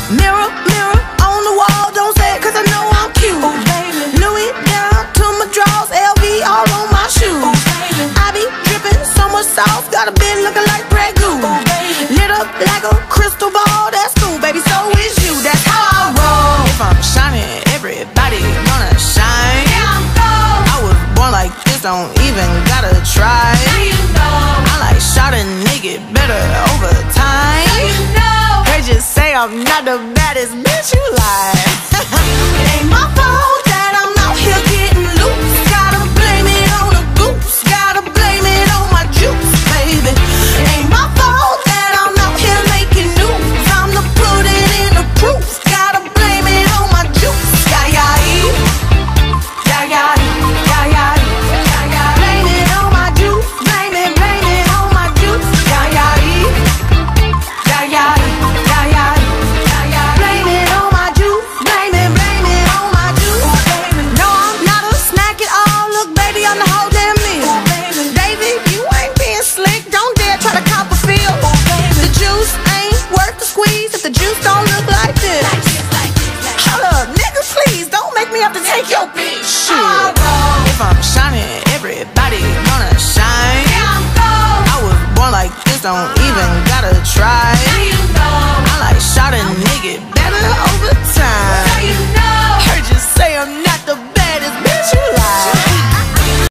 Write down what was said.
Mirror, mirror on the wall, don't say it 'cause I know I'm cute. Ooh, baby. Louis down to my drawers, LV all on my shoes. Ooh, baby. I be dripping so much sauce, got a bit looking like Grey Goose. Ooh, baby. Lit up like a crystal ball, that's cool, baby, so is you, that's how I roll. If I'm shining, everybody gonna shine. Yeah, I'm gold. I was born like this, don't even gotta try. Now you know. I like shot a nigga better over time. Now you know. They just say I'm not the baddest bitch, you lie. It ain't my fault that I'm out here getting loose. Gotta blame it on the goose, gotta blame it on my juice, baby. It ain't my fault that I'm out here making news. I'm the put it in the proof. Gotta blame it on my juice. Yeah, yeah, yeah, yeah, yeah, yeah, yeah. Blame it on my juice. Blame it on my juice. Yeah, yeah, yeah, yeah, yeah, yeah, yeah. Blame it on my juice. Blame it on my juice. No, I'm not a snack at all. Look, baby, I'm the whole damn meal. David, you ain't being slick. Don't dare try to cop a feel. The juice ain't worth the squeeze if the juice don't look like this. Hold up, nigga, please don't make me have to take your bitch. Shit. If I'm shining, everybody gonna shine. I was born like this, don't even gotta try.